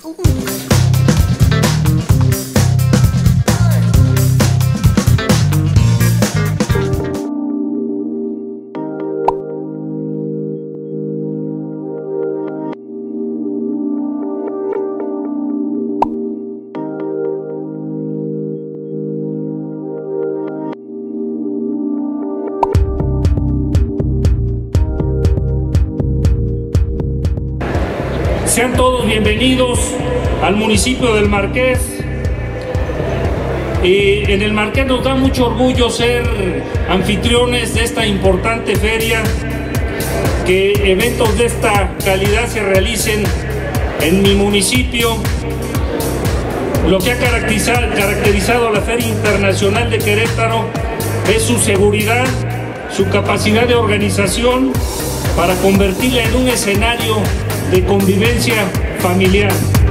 Sean todos bienvenidos al municipio del Marqués. En el Marqués nos da mucho orgullo ser anfitriones de esta importante feria, que eventos de esta calidad se realicen en mi municipio. Lo que ha caracterizado a la Feria Internacional de Querétaro es su seguridad, su capacidad de organización para convertirla en un escenario de convivencia familiar.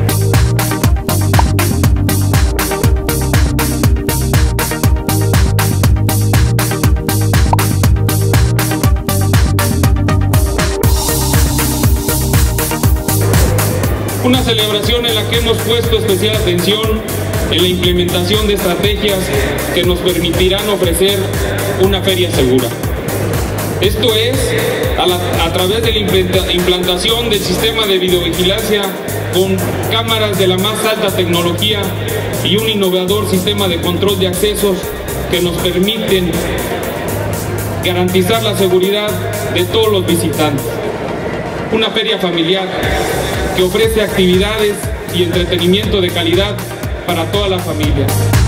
Una celebración en la que hemos puesto especial atención en la implementación de estrategias que nos permitirán ofrecer una feria segura. Esto es, a través de la implantación del sistema de videovigilancia con cámaras de la más alta tecnología y un innovador sistema de control de accesos que nos permiten garantizar la seguridad de todos los visitantes. Una feria familiar que ofrece actividades y entretenimiento de calidad para toda la familia.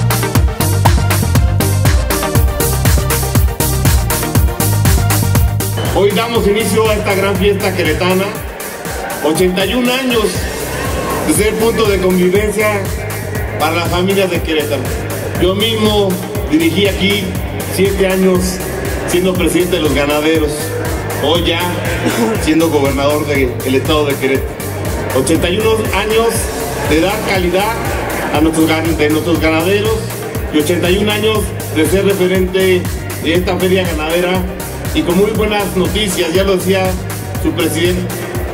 Hoy damos inicio a esta gran fiesta queretana, 81 años de ser punto de convivencia para las familias de Querétaro. Yo mismo dirigí aquí 7 años siendo presidente de los ganaderos, hoy ya siendo gobernador del estado de Querétaro. 81 años de dar calidad a nuestros ganaderos y 81 años de ser referente de esta feria ganadera. Y con muy buenas noticias, ya lo decía su presidente.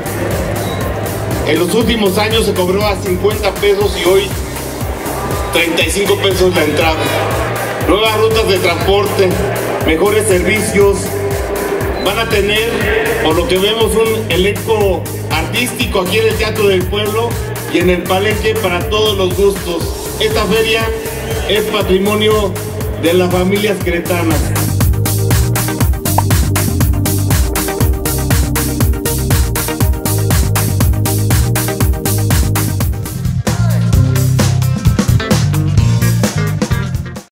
En los últimos años se cobró a 50 pesos y hoy 35 pesos la entrada. Nuevas rutas de transporte, mejores servicios. Van a tener, por lo que vemos, un elenco artístico aquí en el Teatro del Pueblo y en el Palenque para todos los gustos. Esta feria es patrimonio de las familias queretanas.